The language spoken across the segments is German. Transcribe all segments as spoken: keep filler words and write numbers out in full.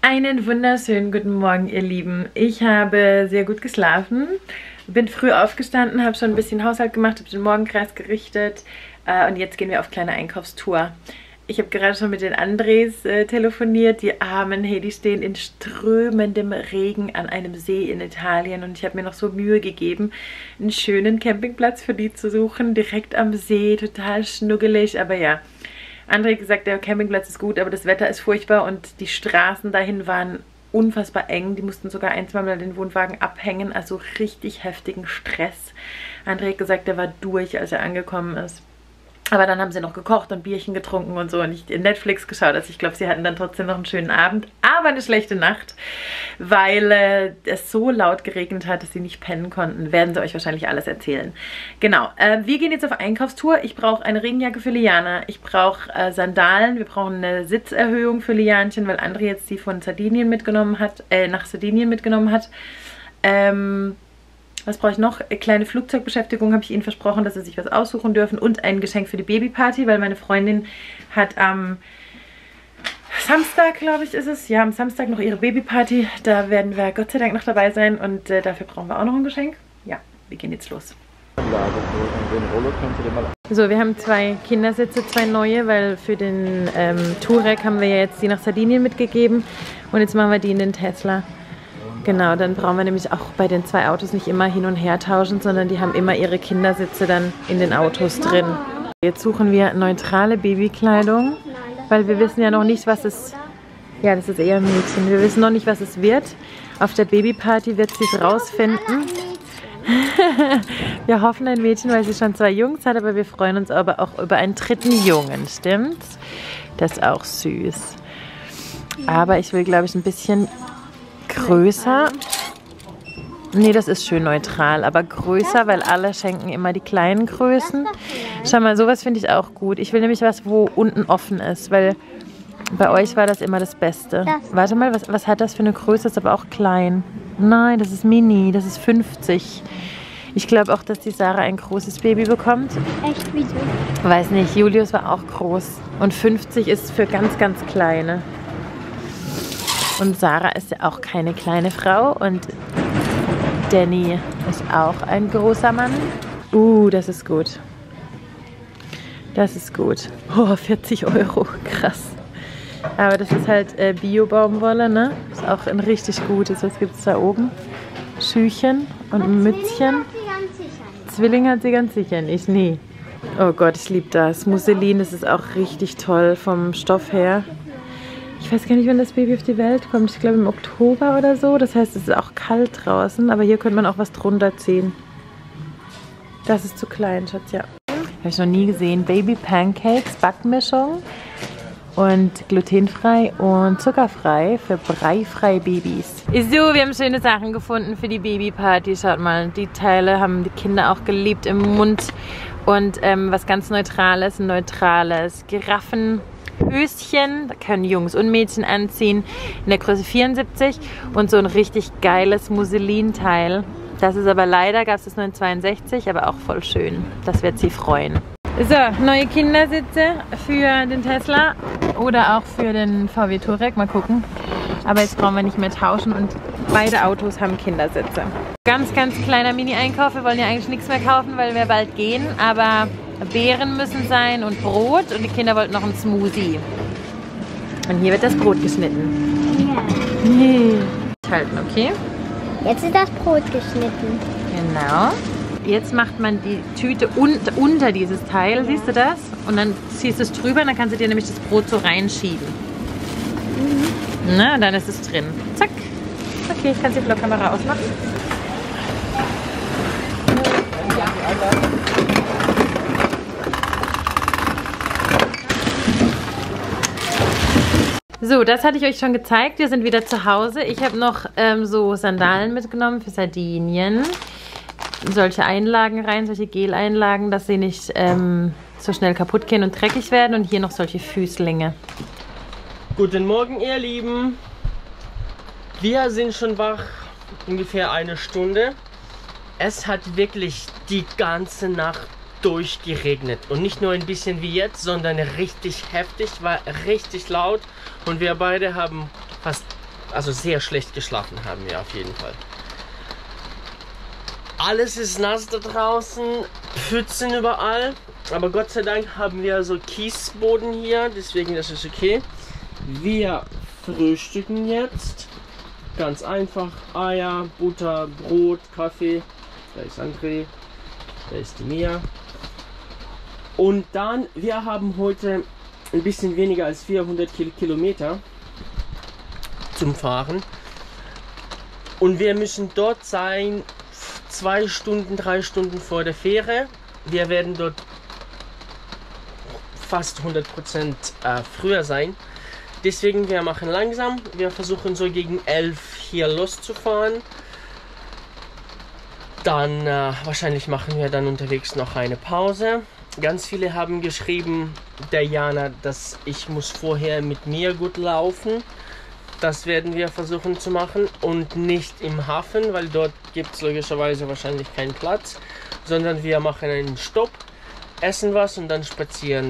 Einen wunderschönen guten Morgen, ihr Lieben. Ich habe sehr gut geschlafen, bin früh aufgestanden, habe schon ein bisschen Haushalt gemacht, habe den Morgenkreis gerichtet äh, und jetzt gehen wir auf kleine Einkaufstour. Ich habe gerade schon mit den Andres äh, telefoniert, die Armen, hey, die stehen in strömendem Regen an einem See in Italien und ich habe mir noch so Mühe gegeben, einen schönen Campingplatz für die zu suchen, direkt am See, total schnuggelig, aber ja. André hat gesagt, der Campingplatz ist gut, aber das Wetter ist furchtbar und die Straßen dahin waren unfassbar eng. Die mussten sogar ein, zwei Mal den Wohnwagen abhängen, also richtig heftigen Stress. André hat gesagt, der war durch, als er angekommen ist. Aber dann haben sie noch gekocht und Bierchen getrunken und so und ich in Netflix geschaut. Also ich glaube, sie hatten dann trotzdem noch einen schönen Abend, aber eine schlechte Nacht, weil äh, es so laut geregnet hat, dass sie nicht pennen konnten. Werden sie euch wahrscheinlich alles erzählen. Genau, äh, wir gehen jetzt auf Einkaufstour. Ich brauche eine Regenjacke für Liana. Ich brauche äh, Sandalen. Wir brauchen eine Sitzerhöhung für Lianchen, weil André jetzt die von Sardinien mitgenommen hat, äh, nach Sardinien mitgenommen hat. Ähm... Was brauche ich noch? Eine kleine Flugzeugbeschäftigung habe ich ihnen versprochen, dass sie sich was aussuchen dürfen und ein Geschenk für die Babyparty, weil meine Freundin hat am Samstag, glaube ich, ist es, ja, am Samstag noch ihre Babyparty. Da werden wir Gott sei Dank noch dabei sein und äh, dafür brauchen wir auch noch ein Geschenk. Ja, wir gehen jetzt los. So, wir haben zwei Kindersitze, zwei neue, weil für den ähm, Touareg haben wir ja jetzt die nach Sardinien mitgegeben und jetzt machen wir die in den Tesla. Genau, dann brauchen wir nämlich auch bei den zwei Autos nicht immer hin und her tauschen, sondern die haben immer ihre Kindersitze dann in den Autos drin. Jetzt suchen wir neutrale Babykleidung, weil wir wissen ja noch nicht, was es... Ja, das ist eher ein Mädchen. Wir wissen noch nicht, was es wird. Auf der Babyparty wird sie es rausfinden. Wir hoffen ein Mädchen, weil sie schon zwei Jungs hat, aber wir freuen uns aber auch über einen dritten Jungen, stimmt's? Das ist auch süß. Aber ich will, glaube ich, ein bisschen... größer. Nee, das ist schön neutral, aber größer, weil alle schenken immer die kleinen Größen. Schau mal, sowas finde ich auch gut. Ich will nämlich was, wo unten offen ist, weil bei euch war das immer das Beste. Warte mal, was, was hat das für eine Größe? Das ist aber auch klein. Nein, das ist mini, das ist fünfzig. Ich glaube auch, dass die Sarah ein großes Baby bekommt. Echt, wieso? Weiß nicht, Julius war auch groß. Und fünfzig ist für ganz, ganz kleine. Und Sarah ist ja auch keine kleine Frau und Danny ist auch ein großer Mann. Uh, das ist gut. Das ist gut. Oh, vierzig Euro, krass. Aber das ist halt äh, Bio-Baumwolle, ne? Ist auch ein richtig gutes. Was gibt es da oben? Schüchen und ein Mützchen. Zwilling hat sie ganz sicher nicht, nee. Oh Gott, ich liebe das. Musselin, das ist auch richtig toll vom Stoff her. Ich weiß gar nicht, wann das Baby auf die Welt kommt. Ich glaube im Oktober oder so. Das heißt, es ist auch kalt draußen. Aber hier könnte man auch was drunter ziehen. Das ist zu klein, Schatz, ja. Habe ich noch nie gesehen. Baby Pancakes, Backmischung. Und glutenfrei und zuckerfrei für breifreie Babys. So, wir haben schöne Sachen gefunden für die Babyparty. Schaut mal, die Teile haben die Kinder auch geliebt im Mund. Und ähm, was ganz Neutrales, ein neutrales Giraffen. Höschen, da können Jungs und Mädchen anziehen, in der Größe vierundsiebzig und so ein richtig geiles Musselinteil. Das ist aber leider, gab es das nur in zweiundsechzig, aber auch voll schön. Das wird sie freuen. So, neue Kindersitze für den Tesla oder auch für den V W Touareg, mal gucken. Aber jetzt brauchen wir nicht mehr tauschen und beide Autos haben Kindersitze. Ganz, ganz kleiner Mini-Einkauf. Wir wollen ja eigentlich nichts mehr kaufen, weil wir bald gehen, aber Beeren müssen sein und Brot und die Kinder wollten noch einen Smoothie. Und hier wird das Brot geschnitten. Ja. Nee. Halten, okay? Jetzt ist das Brot geschnitten. Genau. Jetzt macht man die Tüte un unter dieses Teil, siehst du das? Und dann ziehst du es drüber und dann kannst du dir nämlich das Brot so reinschieben. Mhm. Na, und dann ist es drin. Zack. Okay, ich kann die Vlogkamera ausmachen. So, das hatte ich euch schon gezeigt. Wir sind wieder zu Hause. Ich habe noch ähm, so Sandalen mitgenommen für Sardinien. Solche Einlagen rein, solche Gel-Einlagen, dass sie nicht ähm, so schnell kaputt gehen und dreckig werden. Und hier noch solche Füßlinge. Guten Morgen, ihr Lieben. Wir sind schon wach, ungefähr eine Stunde. Es hat wirklich die ganze Nacht durchgeregnet. Und nicht nur ein bisschen wie jetzt, sondern richtig heftig, war richtig laut. Und wir beide haben fast Also sehr schlecht geschlafen haben wir auf jeden Fall. Alles ist nass da draußen, Pfützen überall. Aber Gott sei Dank haben wir so Kiesboden hier, deswegen das ist okay. Wir frühstücken jetzt. Ganz einfach. Eier, Butter, Brot, Kaffee. Da ist André. Da ist die Mia. Und dann, wir haben heute ein bisschen weniger als vierhundert Kilometer zum Fahren. Und wir müssen dort sein, zwei Stunden, drei Stunden vor der Fähre. Wir werden dort fast hundert Prozent äh, früher sein. Deswegen, wir machen langsam. Wir versuchen so gegen elf hier loszufahren. Dann äh, wahrscheinlich machen wir dann unterwegs noch eine Pause. Ganz viele haben geschrieben, der Jana, dass ich muss vorher mit mir gut laufen. Das werden wir versuchen zu machen und nicht im Hafen, weil dort gibt es logischerweise wahrscheinlich keinen Platz, sondern wir machen einen Stopp, essen was und dann spazieren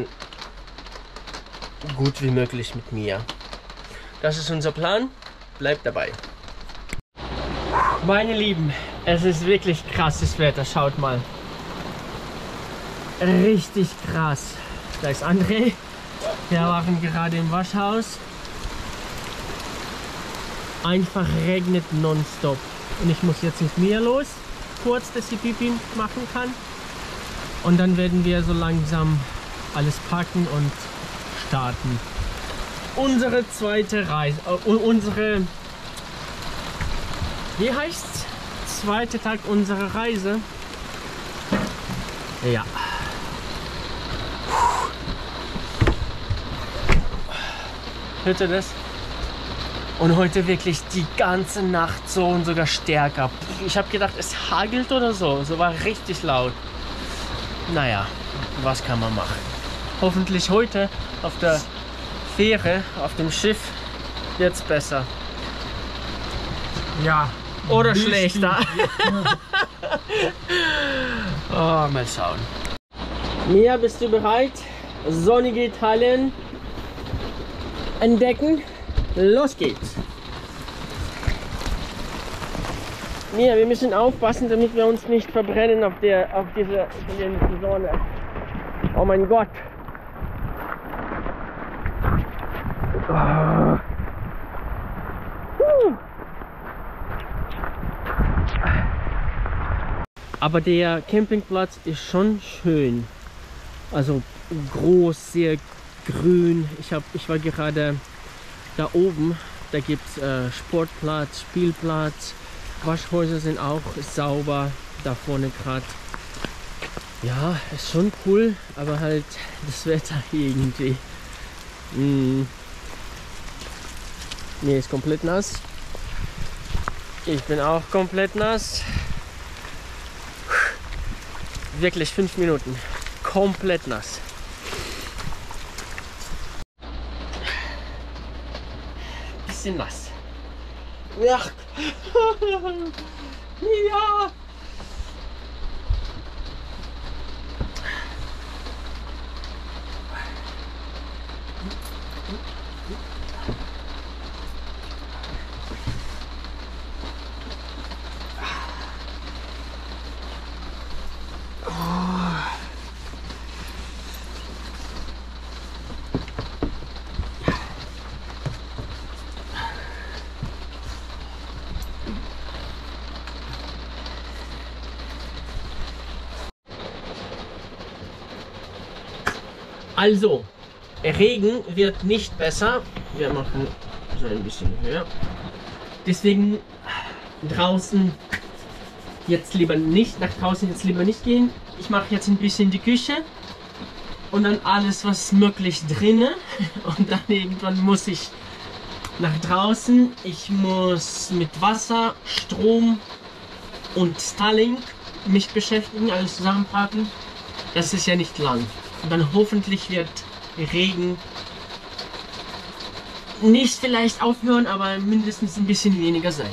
gut wie möglich mit mir. Das ist unser Plan. Bleibt dabei. Meine Lieben, es ist wirklich krasses Wetter. Schaut mal. Richtig krass. Da ist André. Wir waren gerade im Waschhaus. Einfach regnet nonstop. Und ich muss jetzt mit mir los. Kurz, dass ich Pipi machen kann. Und dann werden wir so langsam alles packen und starten. Unsere zweite Reise. Uh, unsere. Wie heißt's? Zweiter Tag unserer Reise. Ja. Hört ihr das? Und heute wirklich die ganze Nacht so und sogar stärker. Ich habe gedacht, es hagelt oder so. So war richtig laut. Naja, was kann man machen? Hoffentlich heute auf der Fähre, auf dem Schiff, wird es besser. Ja, oder schlechter. Oh, mal schauen. Mia, bist du bereit? Sonnige Italien entdecken. Los geht's. Mia, wir müssen aufpassen, damit wir uns nicht verbrennen auf der auf dieser italienischen Sonne. Oh mein Gott. Oh. Uh. Aber der Campingplatz ist schon schön. Also groß, sehr grün. Ich, hab, ich war gerade da oben. Da gibt es äh, Sportplatz, Spielplatz. Waschhäuser sind auch sauber. Da vorne gerade. Ja, ist schon cool. Aber halt das Wetter irgendwie. Mm. Mir ist komplett nass. Ich bin auch komplett nass. Wirklich fünf Minuten. Komplett nass. Bisschen nass. Ja. Ja. Also, Regen wird nicht besser. Wir machen so ein bisschen höher. Deswegen draußen jetzt lieber nicht, nach draußen jetzt lieber nicht gehen. Ich mache jetzt ein bisschen die Küche und dann alles, was möglich drinnen. Und dann irgendwann muss ich nach draußen. Ich muss mit Wasser, Strom und Starlink mich beschäftigen, alles zusammenpacken. Das ist ja nicht lang. Und dann hoffentlich wird Regen nicht vielleicht aufhören, aber mindestens ein bisschen weniger sein.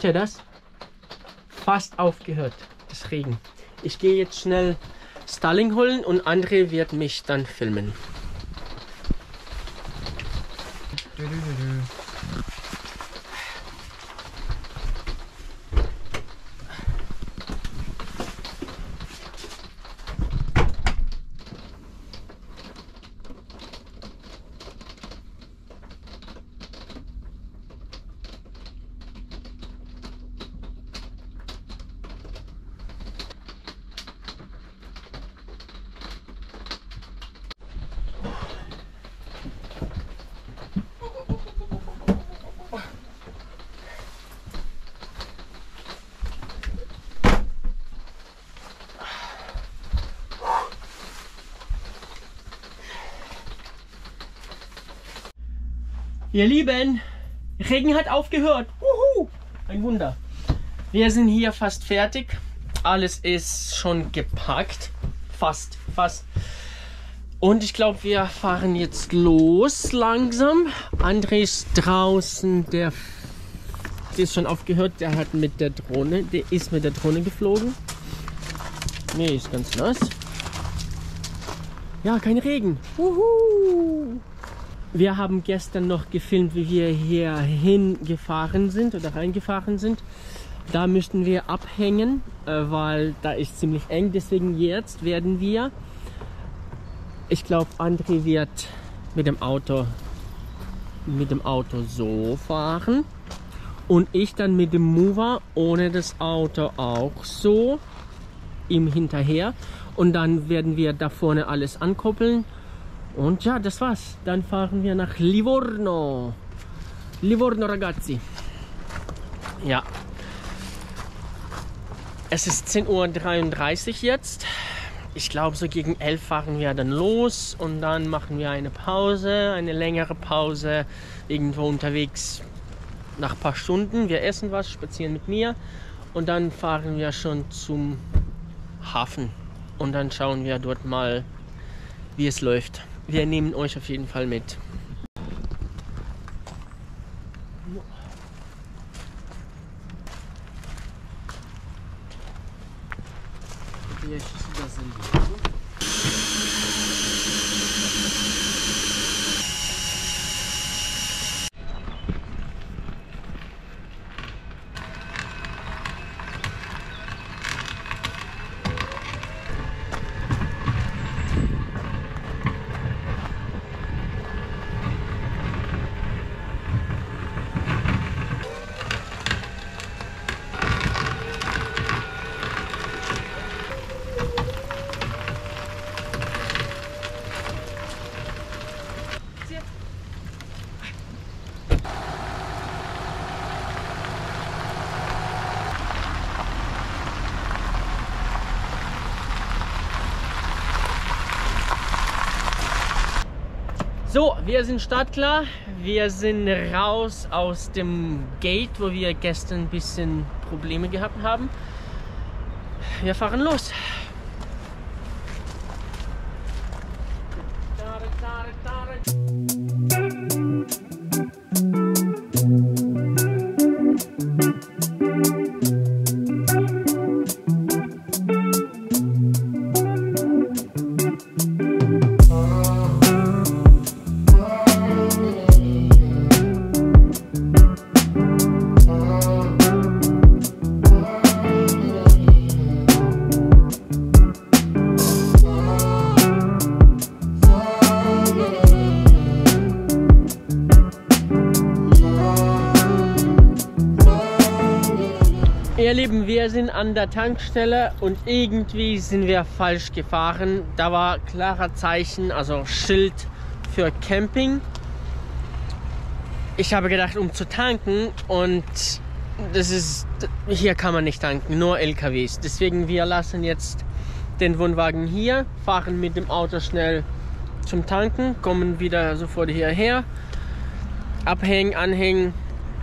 ihr das? Fast aufgehört, das Regen. Ich gehe jetzt schnell Starling holen und André wird mich dann filmen. Ihr Lieben, Regen hat aufgehört. Uhu, ein Wunder. Wir sind hier fast fertig. Alles ist schon gepackt. Fast, fast. Und ich glaube, wir fahren jetzt los langsam. André ist draußen, der, der ist schon aufgehört. Der hat mit der Drohne, der ist mit der Drohne geflogen. Nee, ist ganz nass. Ja, kein Regen. Uhu. Wir haben gestern noch gefilmt, wie wir hier hingefahren sind oder reingefahren sind. Da müssten wir abhängen, weil da ist ziemlich eng. Deswegen jetzt werden wir, ich glaube, André wird mit dem Auto, mit dem Auto so fahren und ich dann mit dem Mover ohne das Auto auch so ihm hinterher. Und dann werden wir da vorne alles ankoppeln. Und ja, das war's. Dann fahren wir nach Livorno. Livorno, ragazzi. Ja. Es ist zehn Uhr dreiunddreißig jetzt. Ich glaube, so gegen elf fahren wir dann los. Und dann machen wir eine Pause, eine längere Pause. Irgendwo unterwegs nach ein paar Stunden. Wir essen was, spazieren mit mir. Und dann fahren wir schon zum Hafen. Und dann schauen wir dort mal, wie es läuft. Wir nehmen euch auf jeden Fall mit. So, wir sind startklar. Wir sind raus aus dem Gate, wo wir gestern ein bisschen Probleme gehabt haben. Wir fahren los. Ihr Lieben, wir sind an der Tankstelle und irgendwie sind wir falsch gefahren. Da war klarer Zeichen, also Schild für Camping. Ich habe gedacht, um zu tanken, und das ist, hier kann man nicht tanken, nur L K Ws. Deswegen wir lassen jetzt den Wohnwagen hier, fahren mit dem Auto schnell zum Tanken, kommen wieder sofort hierher, abhängen, anhängen.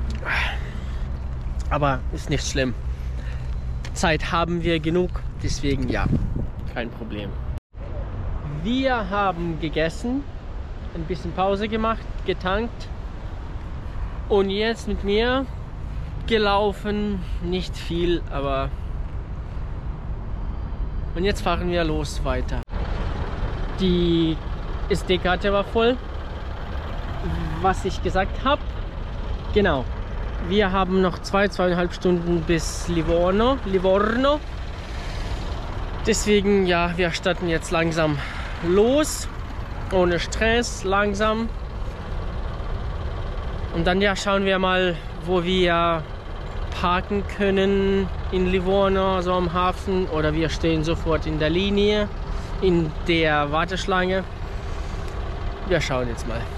Aber ist nicht schlimm. Zeit haben wir genug, deswegen ja, kein Problem. Wir haben gegessen, ein bisschen Pause gemacht, getankt und jetzt mit mir gelaufen, nicht viel, aber... Und jetzt fahren wir los weiter. Die S D-Karte war voll. Was ich gesagt habe, genau. Wir haben noch zwei, zweieinhalb Stunden bis Livorno. Livorno. Deswegen, ja, wir starten jetzt langsam los. Ohne Stress, langsam. Und dann, ja, schauen wir mal, wo wir parken können in Livorno, so am Hafen. Oder wir stehen sofort in der Linie, in der Warteschlange. Wir schauen jetzt mal.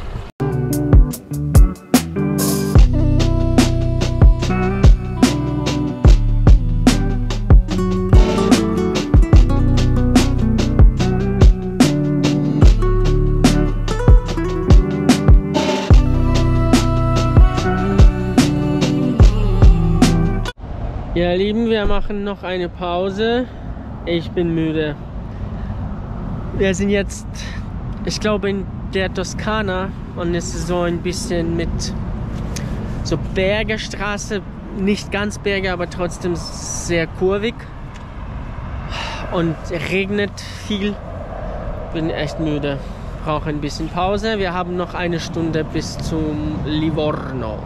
Ihr Lieben, wir machen noch eine Pause. Ich bin müde. Wir sind jetzt, ich glaube, in der Toskana und es ist so ein bisschen mit so Bergestraße, nicht ganz Berge, aber trotzdem sehr kurvig und regnet viel. Bin echt müde, brauche ein bisschen Pause. Wir haben noch eine Stunde bis zum Livorno.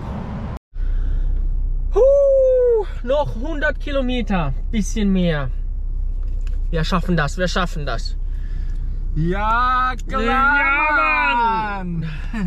Noch hundert Kilometer, bisschen mehr. Wir schaffen das, wir schaffen das. Ja, klar, ja, Mann.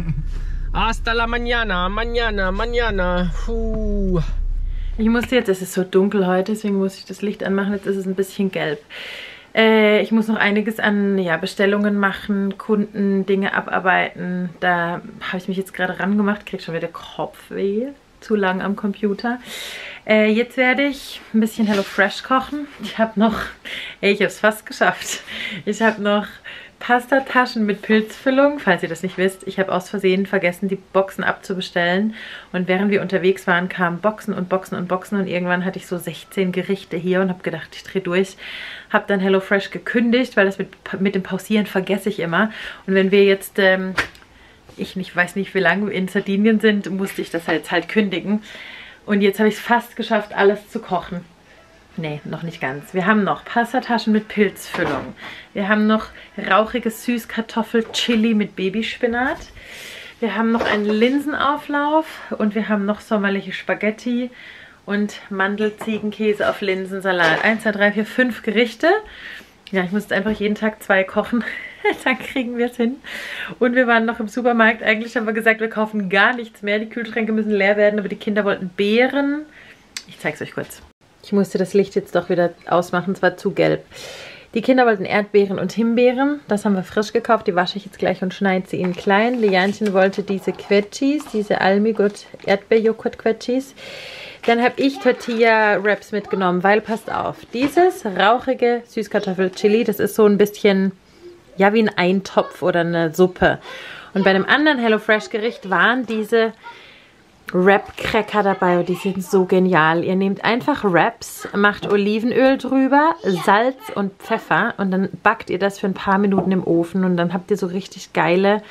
Hasta la mañana, mañana, mañana. Puh. Ich musste jetzt, es ist so dunkel heute, deswegen muss ich das Licht anmachen. Jetzt ist es ein bisschen gelb. Äh, ich muss noch einiges an ja, Bestellungen machen, Kunden, Dinge abarbeiten. Da habe ich mich jetzt gerade rangemacht, kriege schon wieder Kopfweh. Zu lang am Computer. Äh, jetzt werde ich ein bisschen HelloFresh kochen. Ich habe noch, ey, ich habe es fast geschafft. Ich habe noch Pastataschen mit Pilzfüllung, falls ihr das nicht wisst. Ich habe aus Versehen vergessen, die Boxen abzubestellen. Und während wir unterwegs waren, kamen Boxen und Boxen und Boxen. Und irgendwann hatte ich so sechzehn Gerichte hier und habe gedacht, ich drehe durch. Habe dann HelloFresh gekündigt, weil das mit, mit dem Pausieren vergesse ich immer. Und wenn wir jetzt... Ähm, ich nicht, weiß nicht, wie lange wir in Sardinien sind, musste ich das jetzt halt kündigen. Und jetzt habe ich es fast geschafft, alles zu kochen. Nee, noch nicht ganz. Wir haben noch Pastataschen mit Pilzfüllung. Wir haben noch rauchiges Süßkartoffel-Chili mit Babyspinat. Wir haben noch einen Linsenauflauf und wir haben noch sommerliche Spaghetti und Mandelziegenkäse auf Linsensalat. eins, zwei, drei, vier, fünf Gerichte. Ja, ich muss jetzt einfach jeden Tag zwei kochen. Dann kriegen wir es hin. Und wir waren noch im Supermarkt. Eigentlich haben wir gesagt, wir kaufen gar nichts mehr. Die Kühlschränke müssen leer werden, aber die Kinder wollten Beeren. Ich zeige es euch kurz. Ich musste das Licht jetzt doch wieder ausmachen, es war zu gelb. Die Kinder wollten Erdbeeren und Himbeeren. Das haben wir frisch gekauft. Die wasche ich jetzt gleich und schneide sie ihnen klein. Lianchen wollte diese Quetschis, diese Almigut Erdbeerjoghurt-Quetschis. Dann habe ich Tortilla-Wraps mitgenommen, weil, passt auf, dieses rauchige Süßkartoffel-Chili, das ist so ein bisschen, ja, wie ein Eintopf oder eine Suppe. Und bei einem anderen HelloFresh-Gericht waren diese Wrap-Cracker dabei und die sind so genial. Ihr nehmt einfach Wraps, macht Olivenöl drüber, Salz und Pfeffer und dann backt ihr das für ein paar Minuten im Ofen und dann habt ihr so richtig geile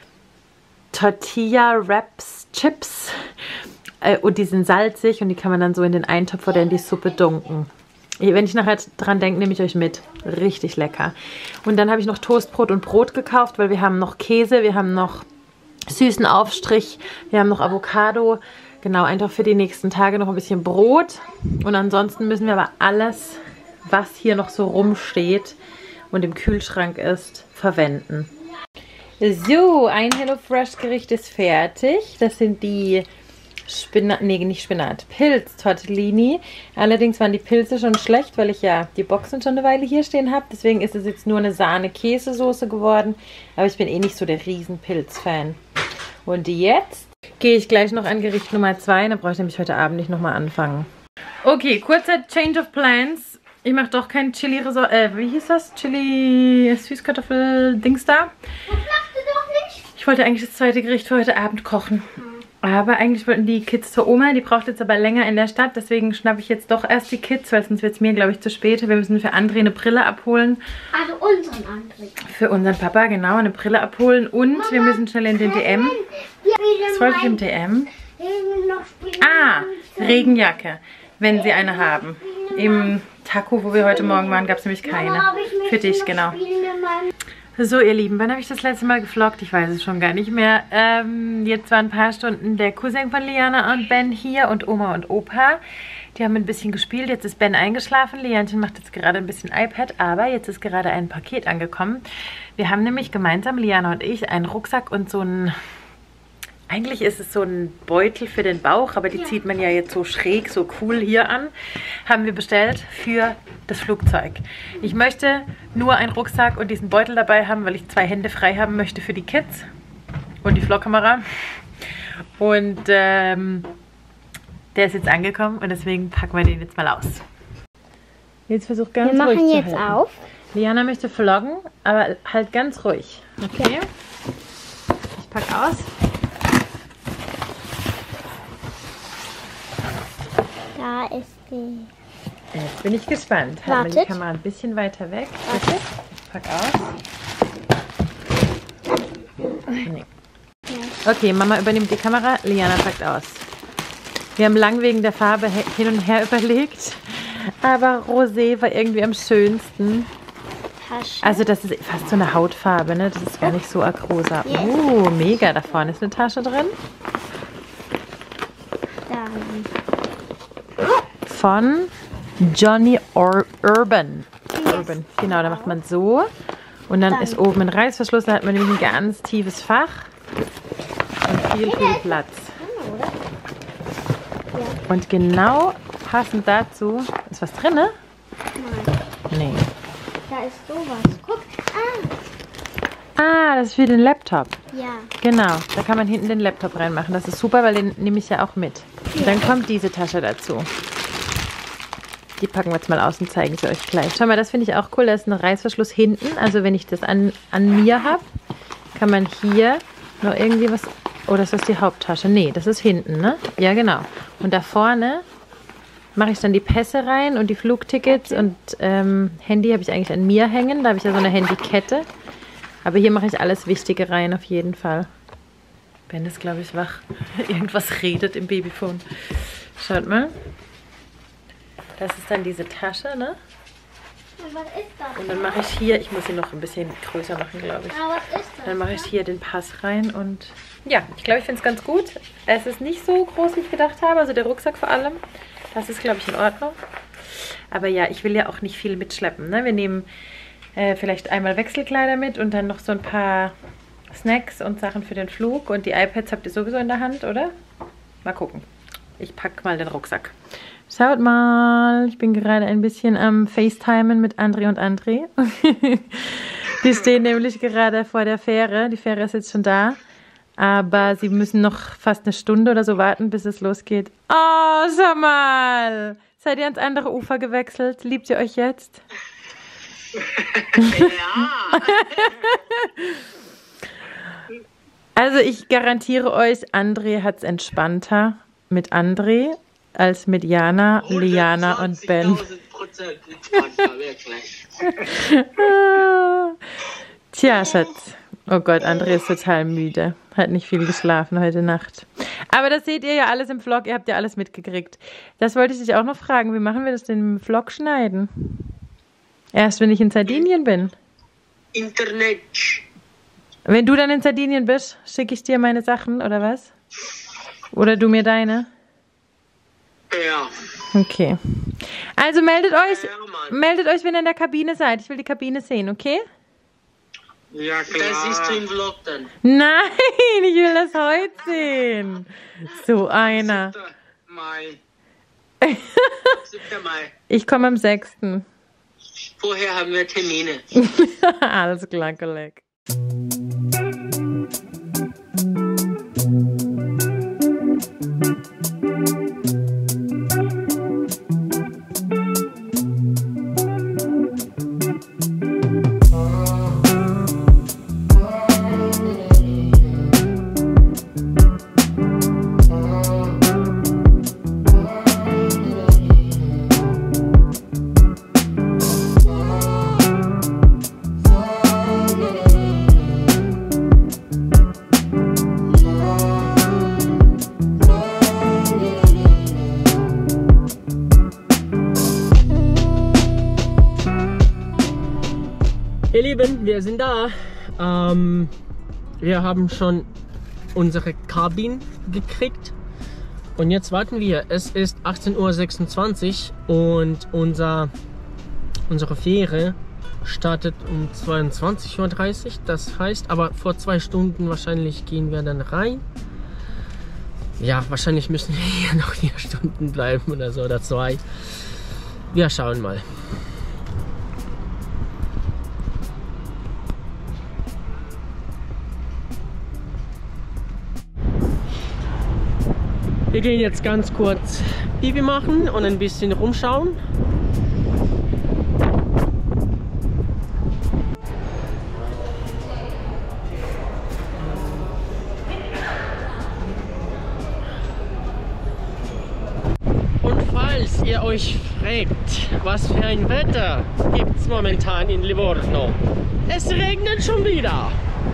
Tortilla-Wraps-Chips. Und die sind salzig und die kann man dann so in den Eintopf oder in die Suppe dunken. Wenn ich nachher dran denke, nehme ich euch mit. Richtig lecker. Und dann habe ich noch Toastbrot und Brot gekauft, weil wir haben noch Käse, wir haben noch süßen Aufstrich, wir haben noch Avocado. Genau, einfach für die nächsten Tage noch ein bisschen Brot. Und ansonsten müssen wir aber alles, was hier noch so rumsteht und im Kühlschrank ist, verwenden. So, ein HelloFresh-Gericht ist fertig. Das sind die Spinat, nee, nicht Spinat, Pilz-Tortellini. Allerdings waren die Pilze schon schlecht, weil ich ja die Boxen schon eine Weile hier stehen habe. Deswegen ist es jetzt nur eine Sahne-Käsesoße geworden. Aber ich bin eh nicht so der Riesen-Pilz-Fan. Und jetzt gehe ich gleich noch an Gericht Nummer zwei. Da brauche ich nämlich heute Abend nicht nochmal anfangen. Okay, kurzer Change of Plans. Ich mache doch kein Chili-Risotto, äh, wie hieß das? Chili-Süßkartoffel-Dings da. Das machst du doch nicht. Ich wollte eigentlich das zweite Gericht für heute Abend kochen. Aber eigentlich wollten die Kids zur Oma, die braucht jetzt aber länger in der Stadt, deswegen schnappe ich jetzt doch erst die Kids, weil sonst wird es mir, glaube ich, zu spät. Wir müssen für André eine Brille abholen. Also unseren André. Für unseren Papa, genau, eine Brille abholen und Mama, wir müssen schnell in den D M. Was wollte ich im D M? Ah, Regenjacke, wenn sie eine haben. Im Taco, wo wir heute Morgen waren, gab es nämlich keine. Für dich, genau. So, ihr Lieben, wann habe ich das letzte Mal gevloggt? Ich weiß es schon gar nicht mehr. Ähm, jetzt waren ein paar Stunden der Cousin von Liana und Ben hier und Oma und Opa. Die haben ein bisschen gespielt. Jetzt ist Ben eingeschlafen. Lianchen macht jetzt gerade ein bisschen iPad, aber jetzt ist gerade ein Paket angekommen. Wir haben nämlich gemeinsam, Liana und ich, einen Rucksack und so ein... Eigentlich ist es so ein Beutel für den Bauch, aber die zieht man ja jetzt so schräg, so cool hier an. Haben wir bestellt für das Flugzeug. Ich möchte nur einen Rucksack und diesen Beutel dabei haben, weil ich zwei Hände frei haben möchte für die Kids und die Vlogkamera. Und ähm, der ist jetzt angekommen und deswegen packen wir den jetzt mal aus. Jetzt versuch ganz Wir ruhig machen zu jetzt halten. auf. Liana möchte vloggen, aber halt ganz ruhig. Okay? Ich pack aus. Da ist die. Jetzt bin ich gespannt. Halt mal die Wartet. Kamera ein bisschen weiter weg. Warte. Ich pack aus. Nee. Okay, Mama übernimmt die Kamera, Liana packt aus. Wir haben lang wegen der Farbe hin und her überlegt, aber Rosé war irgendwie am schönsten. Tasche. Also das ist fast so eine Hautfarbe, ne? Das ist gar nicht so arg rosa. Uh, mega, da vorne ist eine Tasche drin. Dann. Von Johnny Ur Urban. Urban. Genau, da macht man so. Und dann, dann ist oben ein Reißverschluss, da hat man nämlich ein ganz tiefes Fach. Und viel, viel Platz. Und genau passend dazu, ist was drin, ne? Nein. Nee. Da ist sowas. Guck. Ah. Ah, das ist für den Laptop. Ja. Genau, da kann man hinten den Laptop reinmachen. Das ist super, weil den nehme ich ja auch mit. Und dann kommt diese Tasche dazu. Die packen wir jetzt mal aus und zeigen sie euch gleich. Schau mal, das finde ich auch cool. Da ist ein Reißverschluss hinten. Also wenn ich das an, an mir habe, kann man hier noch irgendwie was... Oh, das ist die Haupttasche. Nee, das ist hinten, ne? Ja, genau. Und da vorne mache ich dann die Pässe rein und die Flugtickets. Und ähm, Handy habe ich eigentlich an mir hängen. Da habe ich ja so eine Handykette. Aber hier mache ich alles Wichtige rein, auf jeden Fall. Ben ist, glaube ich, wach. Irgendwas redet im Babyphone. Schaut mal. Das ist dann diese Tasche, ne? Und was ist das? Und dann mache ich hier, ich muss sie noch ein bisschen größer machen, glaube ich. Ah, was ist das? Dann mache ich hier den Pass rein und ja, ich glaube, ich finde es ganz gut. Es ist nicht so groß, wie ich gedacht habe, also der Rucksack vor allem. Das ist, glaube ich, in Ordnung. Aber ja, ich will ja auch nicht viel mitschleppen, ne? Wir nehmen äh, vielleicht einmal Wechselkleider mit und dann noch so ein paar Snacks und Sachen für den Flug. Und die iPads habt ihr sowieso in der Hand, oder? Mal gucken. Ich packe mal den Rucksack. Schaut mal, ich bin gerade ein bisschen am FaceTimen mit André und André. Die stehen nämlich gerade vor der Fähre. Die Fähre ist jetzt schon da. Aber sie müssen noch fast eine Stunde oder so warten, bis es losgeht. Oh, schau mal. Seid ihr ans andere Ufer gewechselt? Liebt ihr euch jetzt? Ja. Also ich garantiere euch, André hat es entspannter mit André als mit Jana, Liana und Ben. Prozent entspannter, wirklich. Tja, Schatz. Oh Gott, André ist total müde. Hat nicht viel geschlafen heute Nacht. Aber das seht ihr ja alles im Vlog. Ihr habt ja alles mitgekriegt. Das wollte ich dich auch noch fragen. Wie machen wir das denn im Vlog schneiden? Erst, wenn ich in Sardinien bin. Internet. Wenn du dann in Sardinien bist, schicke ich dir meine Sachen, oder was? Oder du mir deine? Ja. Okay. Also meldet euch, Ja, Mann. meldet euch, wenn ihr in der Kabine seid. Ich will die Kabine sehen, okay? Ja, klar. Das siehst du im Vlog dann. Nein, ich will das heute sehen. So einer. Mai. siebten Mai. Ich komme am sechsten Vorher haben wir Termine. Alles klar, Kolleg. Ihr Lieben, wir sind da. Ähm, wir haben schon unsere Kabine gekriegt. Und jetzt warten wir. Es ist achtzehn Uhr sechsundzwanzig und unser, unsere Fähre startet um zweiundzwanzig Uhr dreißig. Das heißt, aber vor zwei Stunden wahrscheinlich gehen wir dann rein. Ja, wahrscheinlich müssen wir hier noch vier Stunden bleiben oder so, oder zwei. Wir schauen mal. Wir gehen jetzt ganz kurz Pipi machen und ein bisschen rumschauen. Und falls ihr euch fragt, was für ein Wetter gibt es momentan in Livorno, es regnet schon wieder.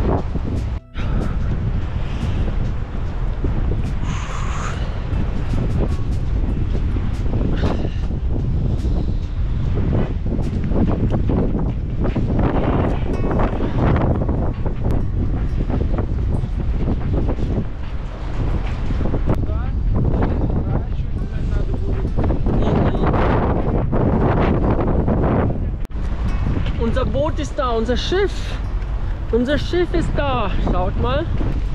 Unser Boot ist da, unser Schiff. Unser Schiff ist da. Schaut mal.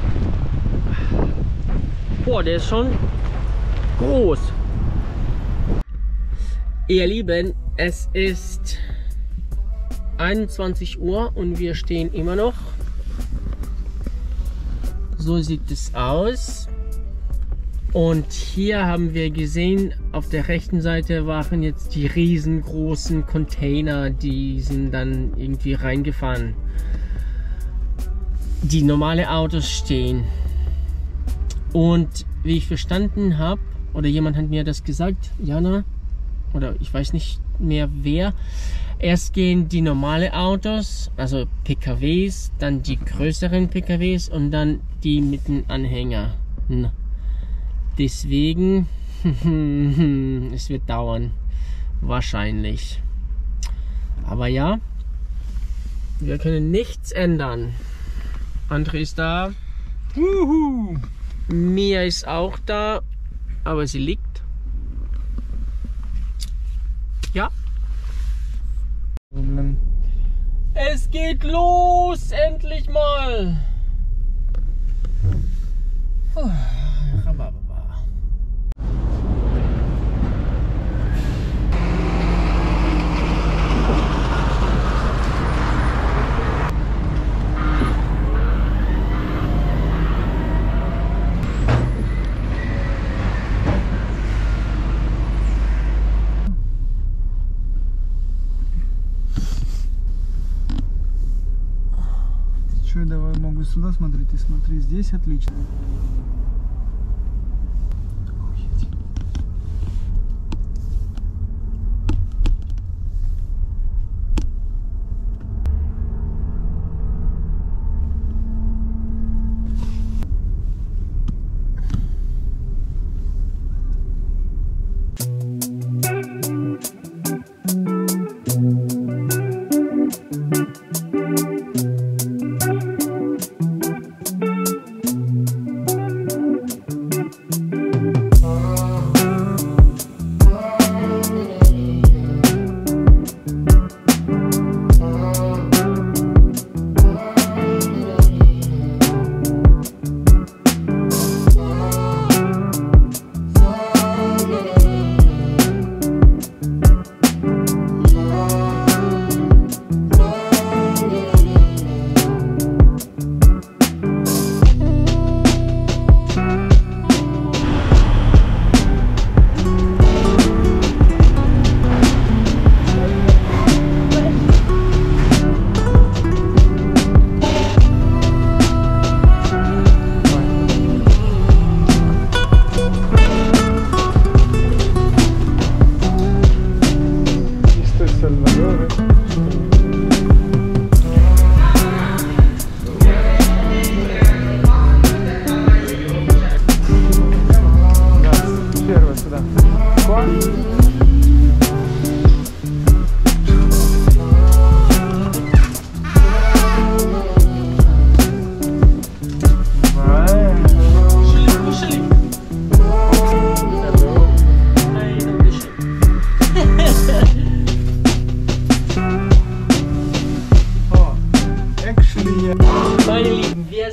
Boah, der ist schon groß. Ihr Lieben, es ist einundzwanzig Uhr und wir stehen immer noch. So sieht es aus. Und hier haben wir gesehen, auf der rechten Seite waren jetzt die riesengroßen Container, die sind dann irgendwie reingefahren. Die normale Autos stehen. Und wie ich verstanden habe, oder jemand hat mir das gesagt, Jana, oder ich weiß nicht mehr wer, erst gehen die normale Autos, also P K Ws, dann die größeren P K Ws und dann die mit den Anhängern. Deswegen, es wird dauern, wahrscheinlich. Aber ja, wir können nichts ändern. André ist da. Wuhu. Mia ist auch da, aber sie liegt. Ja. Es geht los, endlich mal. Puh. Давай, могу сюда смотреть, и смотри, здесь отлично.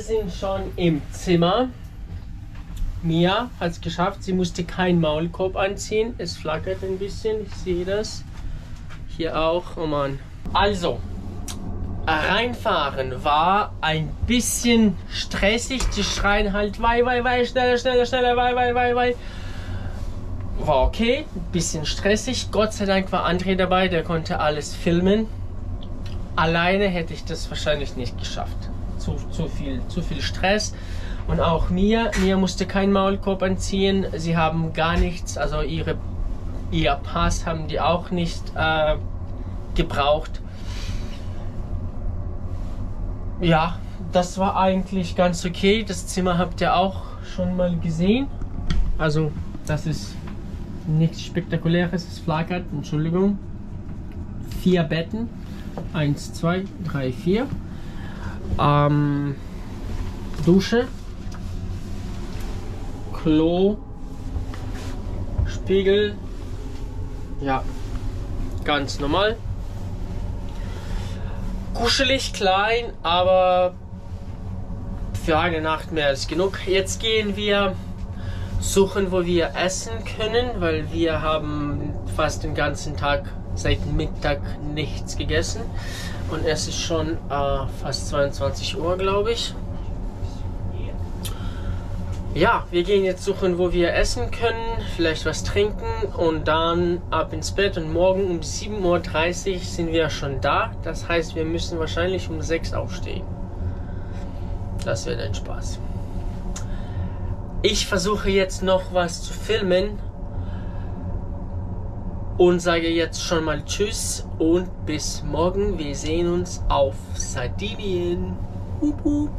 sind schon im Zimmer. Mia hat es geschafft, sie musste keinen Maulkorb anziehen. Es flackert ein bisschen, ich sehe das. Hier auch, oh Mann. Also, reinfahren war ein bisschen stressig. Die schreien halt, wei, wei, wei, schneller, schneller, schneller, wei, wei, wei, wei. War okay, ein bisschen stressig. Gott sei Dank war André dabei, der konnte alles filmen. Alleine hätte ich das wahrscheinlich nicht geschafft. Zu, zu viel, zu viel Stress. Und auch Mia, Mia musste keinen Maulkorb anziehen. Sie haben gar nichts, also ihre, ihr Pass haben die auch nicht äh, gebraucht. Ja, das war eigentlich ganz okay. Das Zimmer habt ihr auch schon mal gesehen. Also, das ist nichts Spektakuläres, es flackert, Entschuldigung. Vier Betten. Eins, zwei, drei, vier. Ähm, Dusche. Klo, Spiegel, ja, ganz normal. Kuschelig, klein, aber für eine Nacht mehr als genug. Jetzt gehen wir suchen, wo wir essen können, weil wir haben fast den ganzen Tag seit Mittag nichts gegessen. Und es ist schon äh, fast zweiundzwanzig Uhr, glaube ich. Ja, wir gehen jetzt suchen, wo wir essen können, vielleicht was trinken und dann ab ins Bett. Und morgen um sieben Uhr dreißig sind wir schon da. Das heißt, wir müssen wahrscheinlich um sechs aufstehen. Das wird ein Spaß. Ich versuche jetzt noch was zu filmen und sage jetzt schon mal Tschüss und bis morgen. Wir sehen uns auf Sardinien. Hup, hup.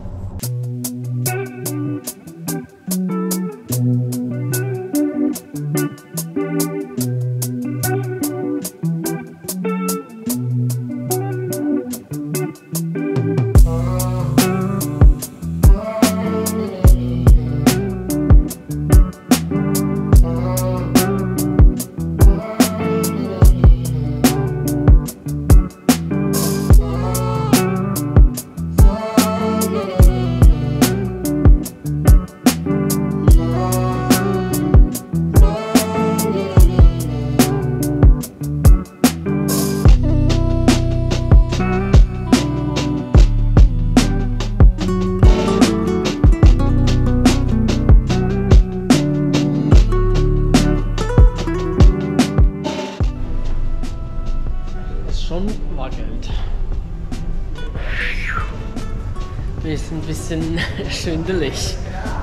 Mir ist ein bisschen schwindelig.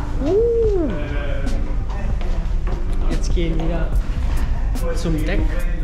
Jetzt gehen wir zum Deck.